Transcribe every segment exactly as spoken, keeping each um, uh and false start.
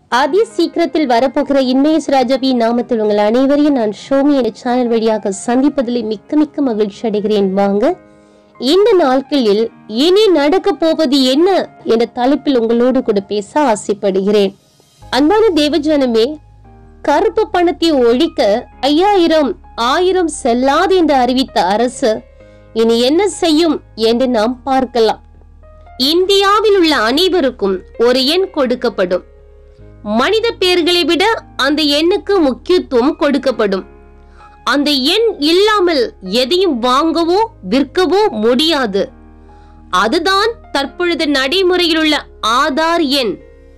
அதி சீக்கிரத்தில் வரப்போகிற இன்மேஷ் ராஜாவி நாமத்தில் உங்கள் அனைவரையும் நான் ஷோமி என்ற சேனல் வழியாக சந்திப்பதில் மிக்க மிக்க மகிழ்ச்சி அடைகிறேன். வாங்க இந்த நாட்களில் இனி நடக்க போவது என்ன என்ற தலைப்பில் உங்களோடு கூட பேச ஆசைப்படுகிறேன். அன்பான தேவஜனமே, கருப்பு பணத்தை ஒழிக்க ஐயாயிரம் ஆயிரம் செல்லாது என்று அறிவித்த அரசு இனி என்ன செய்யும் என்று நாம் பார்க்கலாம். இந்தியாவில் உள்ள அனைவருக்கும் ஒரு எண் கொடுக்கப்படும். மனித பெயர்களை விட அந்த எண்ணுக்கு முக்கியத்துவம் கொடுக்கப்படும். அந்த எண் இல்லாமல் எதையும் வாங்கவோ விற்கவோ முடியாது. அதுதான் தற்பொழுது நடைமுறையில் உள்ள ஆதார் எண்.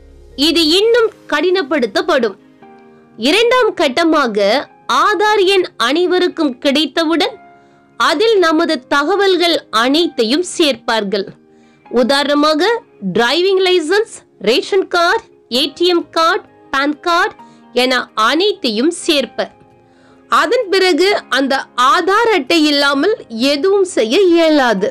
இது இன்னும் கடினப்படுத்தப்படும். இரண்டாம் கட்டமாக ஆதார் எண் அனைவருக்கும் கிடைத்தவுடன் அதில் நமது தகவல்கள் அனைத்தையும் சேர்ப்பார்கள். உதாரணமாக driving license, ration card, ATM card, PAN card என அனைத்தையும் சேர்ப்பர். அதன் பிறகு அந்த ஆதார் அட்டை இல்லாமல் எதுவும் செய்ய இயலாது.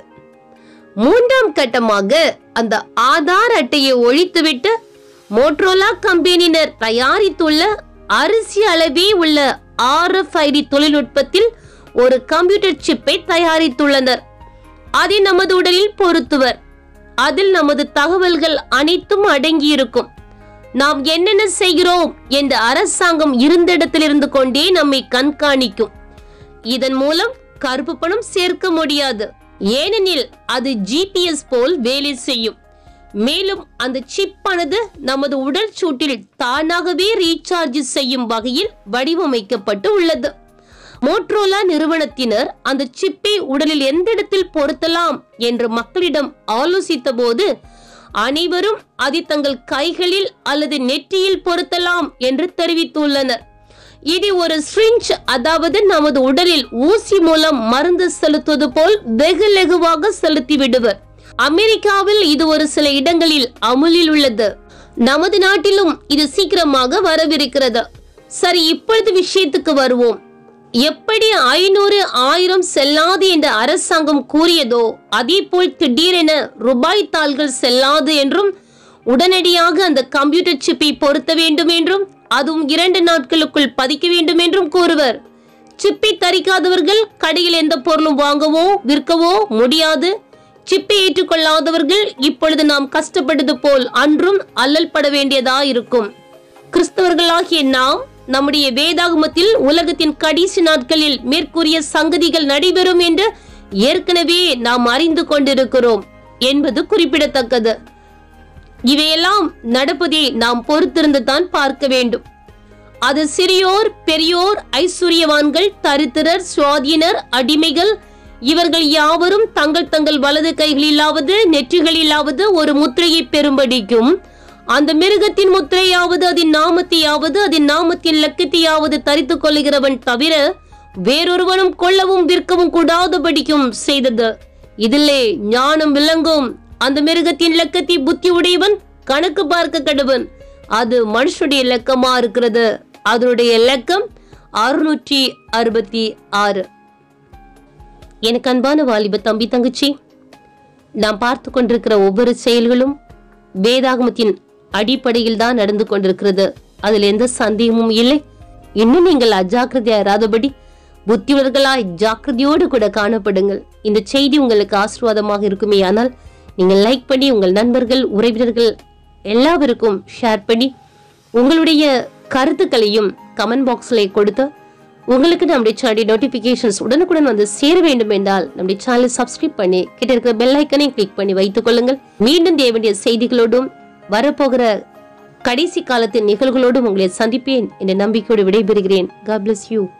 மூன்றாம் கட்டமாக அந்த ஆதார் அட்டையை ஒழித்துவிட்டு மோட்டோரோலா கம்பெனியினர் தயாரித்துள்ள அரிசி அளவே உள்ள ஆர் எஃப் ஐ டி தொழில்நுட்பத்தில் ஒரு கம்ப்யூட்டர் சிப்பை தயாரித்துள்ளனர். அதை நமது உடலில் பொருத்துவர். அதில் நமது தகவல்கள் அனைத்தும் அடங்கியிருக்கும். நாம் என்னென்ன செய்கிறோம் என்ற அரசாங்கம் இருந்த இடத்தில் இருந்து கொண்டே நம்மை கண்காணிக்கும். இதன் மூலம் கருப்பு பணம் சேர்க்க முடியாது. ஏனெனில் அது ஜிபிஎஸ் போல் வேலை செய்யும். மேலும் அந்த சிப்பானது நமது உடல் சூட்டில் தானாகவே ரீசார்ஜ் செய்யும் வகையில் வடிவமைக்கப்பட்டு உள்ளது. மோட்டோரோலா நிறுவனத்தினர் அந்த சிப்பை உடலில் எந்த இடத்தில் பொருத்தலாம் என்று மக்களிடம் ஆலோசித்த போது அனைவரும் அதை தங்கள் கைகளில் அல்லது நெற்றியில் பொருத்தலாம் என்று தெரிவித்துள்ளனர். இது ஒரு சிரிஞ்ச், அதாவது நமது உடலில் ஊசி மூலம் மருந்து செலுத்துவது போல் வெகு லெகுவாக செலுத்தி விடுவர். அமெரிக்காவில் இது ஒரு சில இடங்களில் அமுலில் உள்ளது. நமது நாட்டிலும் இது சீக்கிரமாக வரவிருக்கிறது. சரி, இப்பொழுது விஷயத்துக்கு வருவோம். எப்படி ஐநூறு ஆயிரம் செல்லாது என்று அரசாங்கம் கூறியதோ அதே போல் திடீரென ரூபாய் தாள்கள் செல்லாது என்றும் உடனடியாக அந்த கம்ப்யூட்டர் சிப்பை பொருத்த வேண்டும் என்றும் அதுவும் இரண்டு நாட்களுக்குள் பதிக்க வேண்டும் என்றும் கூறுவர். சிப்பை தரிக்காதவர்கள் கடையில் எந்த பொருளும் வாங்கவோ விற்கவோ முடியாது. சிப்பை ஏற்றுக்கொள்ளாதவர்கள் இப்பொழுது நாம் கஷ்டப்பட்டது போல் அன்றும் அல்லல் பட வேண்டியதா இருக்கும். கிறிஸ்தவர்களாகிய நாம் நம்முடைய வேதாகமத்தில் உலகத்தின் கடைசி நாட்களில் மேற்கூறிய சங்கதிகள் நடைபெறும் என்று ஏற்கனவே நாம் அறிந்து கொண்டிருக்கிறோம் என்பது குறிப்பிடத்தக்கது. இவையெல்லாம் நடப்பதை நாம் பொறுத்திருந்து தான் பார்க்க வேண்டும். அது சிறியோர், பெரியோர், ஐஸ்வர்யவான்கள், தரித்திரர், சுவாதீனர், அடிமைகள் இவர்கள் யாவரும் தங்கள் தங்கள் வலது கைகளிலாவது நெற்றிகளிலாவது ஒரு முத்திரையை பெறும்படிக்கும் அந்த மிருகத்தின் முத்திரையாவது அதன் நாமத்தையாவது அதன் நாமத்தின் லக்கத்தையாவது தரித்து கொள்கிறவன் தவிர வேறொருவனும் கொள்ளவும் விற்கவும் கூடாதபடிக்கும் செய்தது. இதிலே ஞானம் விளங்கும். அந்த மிருகத்தின் லக்கத்தை புத்தி உடையவன் கணக்கு பார்க்க கடுவன். அது மனுஷனுடைய லக்கமா இருக்கிறது. அதனுடைய லக்கம் அறுநூற்றி அறுபத்தி ஆறு. எனக்கு அன்பான வாலிப தம்பி தங்கச்சி, நாம் பார்த்து கொண்டிருக்கிற ஒவ்வொரு செயல்களும் வேதாகமத்தின் அடிப்படையில் தான் நடந்து கொண்டிருக்கிறது. அதில் எந்த சந்தேகமும் இல்லை. இன்னும் நீங்கள் அஜாக்கிரதையாராதபடி புத்தியுள்ளவர்களாய் ஜாக்கிரதையோடு கூட காணப்படுங்கள். இந்த செய்தி உங்களுக்கு ஆசீர்வாதமாக இருக்குமே ஆனால் நீங்கள் லைக் பண்ணி உங்கள் நண்பர்கள், உறவினர்கள் எல்லாருக்கும் ஷேர் பண்ணி உங்களுடைய கருத்துக்களையும் கமெண்ட் பாக்ஸ்ல கொடுத்து உங்களுக்கு நம்முடைய சேனல் நோட்டிபிகேஷன்ஸ் உடனுக்குடன் வந்து சேர வேண்டும் என்றால் நம்முடைய சேனலை சப்ஸ்கிரைப் பண்ணி கிட்ட இருக்கிற பெல் ஐக்கனை கிளிக் பண்ணி வைத்துக் கொள்ளுங்கள். மீண்டும் தேவனுடைய செய்திகளோடும் வரப்போகிற கடைசி காலத்தின் நிகழ்வுகளோடும் உங்களை சந்திப்பேன் என்ற நம்பிக்கையோடு விடைபெறுகிறேன். God bless you.